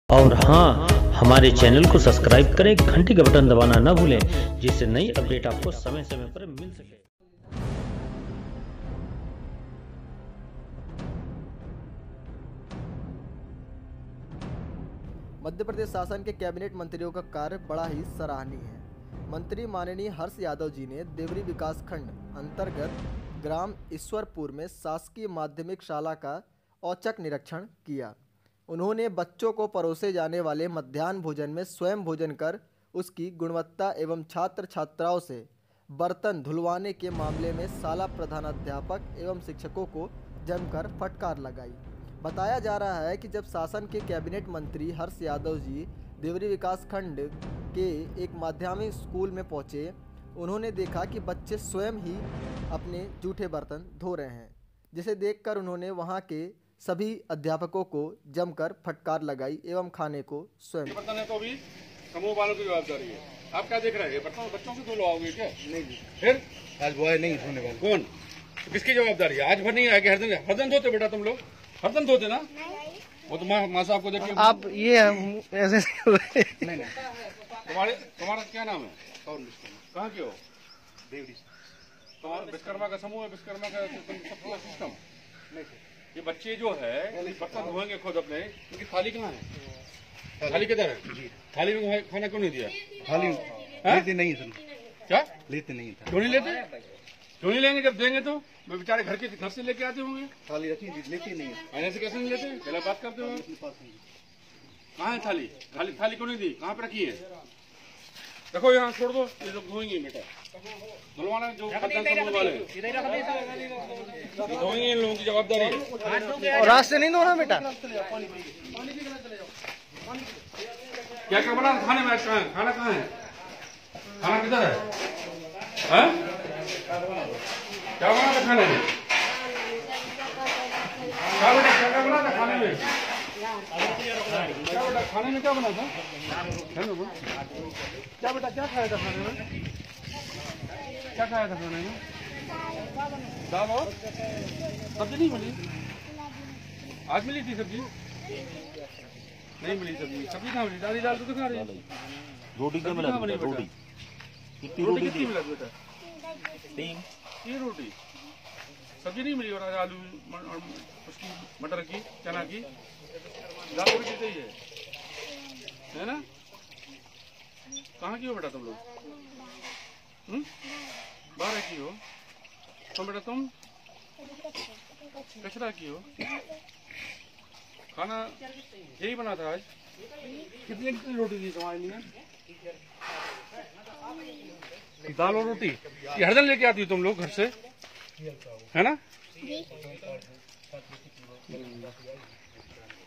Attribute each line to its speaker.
Speaker 1: और हाँ, हमारे चैनल को सब्सक्राइब करें, घंटी का बटन दबाना न भूलें, जिससे नई अपडेट आपको समय समय पर मिल सके।
Speaker 2: मध्य प्रदेश शासन के कैबिनेट मंत्रियों का कार्य बड़ा ही सराहनीय है। मंत्री माननीय हर्ष यादव जी ने देवरी विकासखंड अंतर्गत ग्राम ईश्वरपुर में शासकीय माध्यमिक शाला का औचक निरीक्षण किया। उन्होंने बच्चों को परोसे जाने वाले मध्याह्न भोजन में स्वयं भोजन कर उसकी गुणवत्ता एवं छात्र छात्राओं से बर्तन धुलवाने के मामले में शाला प्रधानाध्यापक एवं शिक्षकों को जमकर फटकार लगाई। बताया जा रहा है कि जब शासन के कैबिनेट मंत्री हर्ष यादव जी देवरी विकासखंड के एक माध्यमिक स्कूल में पहुंचे, उन्होंने देखा कि बच्चे स्वयं ही अपने जूठे बर्तन धो रहे हैं, जिसे देखकर उन्होंने वहां के सभी अध्यापकों को जमकर फटकार लगाई एवं खाने को स्वयं।
Speaker 3: बर्तन है तो भी समूह वालों की जवाबदारी है। आप क्या देख रहे हैं? बर्तन बच्चों से धुलवाओगे क्या? नहीं। फिर
Speaker 4: आज बॉय नहीं धोने वाले।
Speaker 3: कौन? तो किसकी जवाबदारी है? आज भर नहीं आएगी, हरदम धोते बेटा तुम लोग? हरदम धोते ना? वो तो माँ साहब को देखिए।
Speaker 4: आप ये ऐसे नहीं
Speaker 3: तुम्हारा क्या नाम है? कहाँ के हो?
Speaker 4: देवरी।
Speaker 3: तुम्हारा विश्वकर्मा का समूह है? विश्वकर्मा का सबका सिस्टम? ये बच्चे जो है बर्तन धोएंगे खुद अपने, इनकी थाली कहाँ है? थाली किधर है? थाली में खाना क्यों नहीं दिया?
Speaker 4: थाली लेते नहीं सर।
Speaker 3: क्या
Speaker 4: लेते नहीं था?
Speaker 3: क्यों नहीं लेते? क्यों नहीं लेंगे? जब देंगे तो बेचारे घर से लेके आते होंगे।
Speaker 4: थाली रखी थी, लेते नहीं है।
Speaker 3: ऐसे कैसे नहीं लेते? पहले बात करते हो। कहाँ है थाली? थाली क्यों नहीं दी? कहाँ पे रखी है? देखो यहाँ छोड़ दो, ये लोग धोएंगे बेटा। धुलवाना जो समूह वाले धोएंगे, इन लोगों की जवाबदारी है।
Speaker 4: और रास्ते नहीं धोना बेटा।
Speaker 3: क्या क्या बना खाने में? खाना कहाँ है? खाना किधर है? हाँ? क्या बना था खाने में? क्या बेटा क्या बना था खाने में? क्या बेटा खाने में क्या बना था? क्या बेटा क्या खाया था खाने में? क्या खाया था खाने में? दाल और सब्जी नहीं मिली? आज मिली थी सब्जी? नहीं मिली सब्जी। सब्जी कहाँ मिली? दाल तो खा रही।
Speaker 1: रोटी क्या मिला? रोटी
Speaker 3: कितनी मिला बेटा? 3 रोटी। सब्जी नहीं मिली और आलू और उसकी मटर की चना की दाल भी चाहिए है ना? कहाँ की हो बेटा तुम लोग? बाहर की हो तुम बेटा? तुम कचरा की हो? खाना यही बना था आज? कितनी रोटी दी तुम्हारे लिए? दाल और रोटी। ये हर दिन लेके आती हो तुम लोग घर से, है ना?